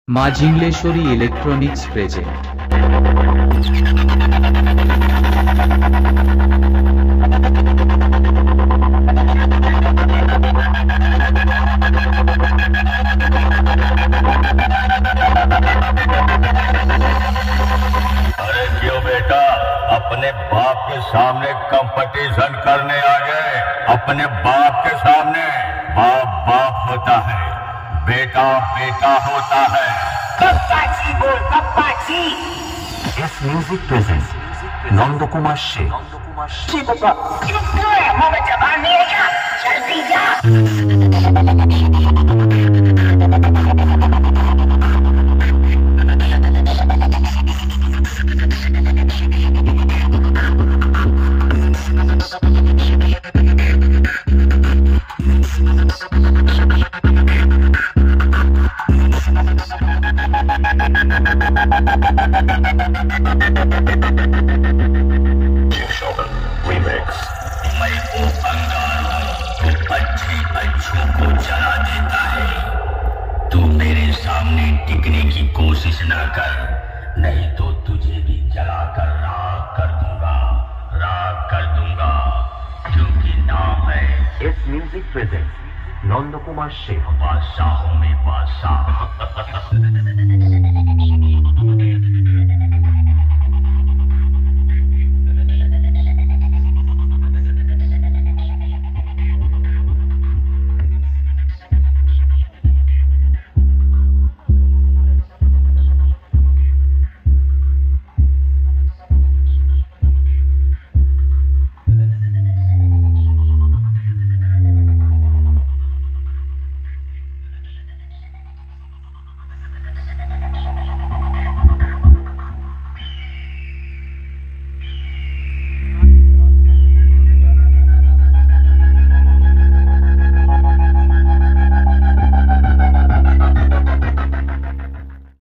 माँ जिंगलेश्वरी electronics present. अरे क्यों बेटा, अपने बाप के सामने कंपटीशन करने आ गए। अपने बाप के सामने बाप बाप होता है, बेटा बेटा होता है। पप्पा जी बोल, पप्पा जी। S music presents Nand Kumar Sheikh. जी पापा। चुप क्यों है? मुंह में जबान नहीं है क्या? जल्दी जा। मैं वो अंगार हूँ जो अच्छे अच्छों को जला देता है। तू मेरे सामने टिकने की कोशिश ना कर, नहीं तो तुझे भी जलाकर राख कर दूंगा, राख कर दूंगा। क्योंकि नाम है S music presents Nand Kumar Sheikh. बादशाहों में बादशाह।